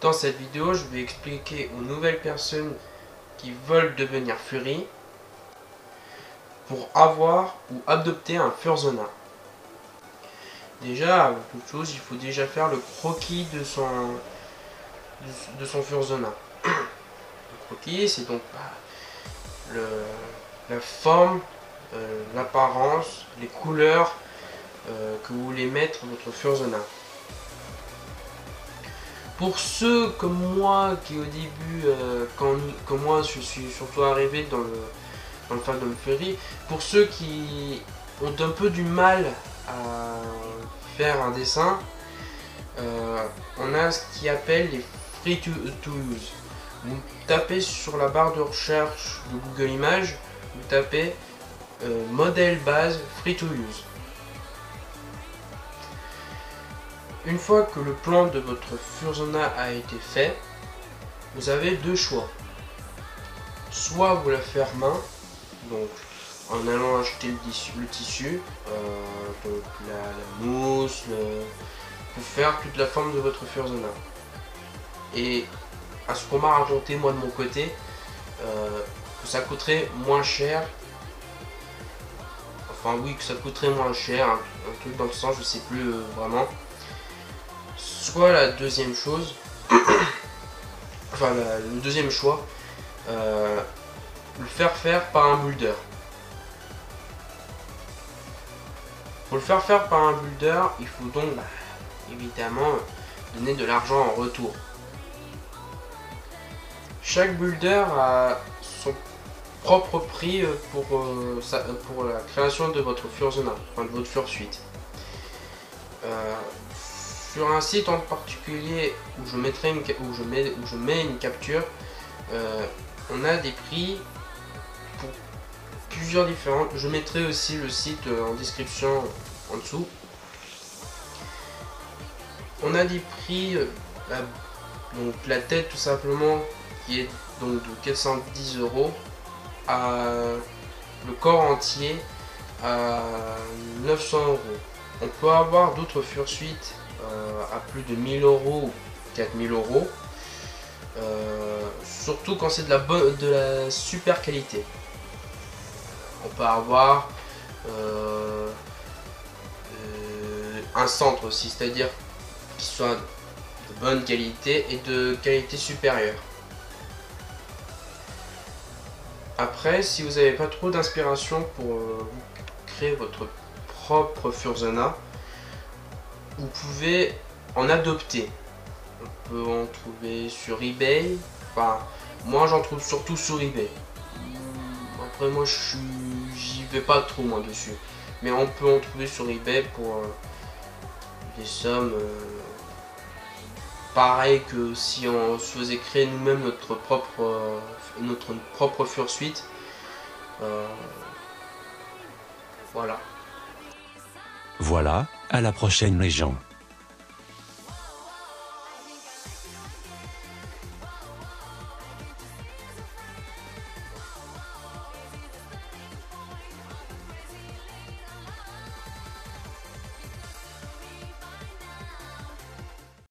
Dans cette vidéo, je vais expliquer aux nouvelles personnes qui veulent devenir Fury pour avoir ou adopter un Fursona. Déjà, avant toute chose, il faut déjà faire le croquis de son Fursona. Le croquis, c'est donc la forme, l'apparence, les couleurs que vous voulez mettre votre Fursona. Pour ceux comme moi qui au début, quand moi je suis surtout arrivé dans le fandom Fury, pour ceux qui ont un peu du mal à faire un dessin, on a ce qui appelle les free to use. Vous tapez sur la barre de recherche de Google Images, vous tapez modèle base free to use. Une fois que le plan de votre Fursona a été fait, vous avez deux choix. Soit vous la faire main, donc en allant acheter le tissu, donc la mousse, pour faire toute la forme de votre Fursona. Et à ce qu'on m'a raconté moi de mon côté, que ça coûterait moins cher. Enfin oui, que ça coûterait moins cher, un truc dans le sens, je sais plus vraiment. Soit la deuxième chose, enfin le deuxième choix, le faire par un builder. Pour le faire par un builder, il faut donc évidemment donner de l'argent en retour. Chaque builder a son propre prix pour la création de votre Fursona, enfin de votre Fursuit. Sur un site en particulier où je mets une capture, on a des prix pour plusieurs différents. Je mettrai aussi le site en description en dessous. On a des prix, donc la tête tout simplement qui est donc de 410 € à le corps entier à 900 €. On peut avoir d'autres Fursuit à plus de 1000 € ou 4000 €, surtout quand c'est de la super qualité. On peut avoir un centre aussi, c'est-à-dire qui soit de bonne qualité et de qualité supérieure. Après, si vous n'avez pas trop d'inspiration pour créer votre propre Fursona, vous pouvez en adopter. On peut en trouver sur eBay. Enfin, moi j'en trouve surtout sur eBay. Après moi j'y vais pas trop moi dessus. Mais on peut en trouver sur eBay pour des sommes pareilles que si on se faisait créer nous-mêmes notre propre Fursuit. Voilà. Voilà, à la prochaine les gens.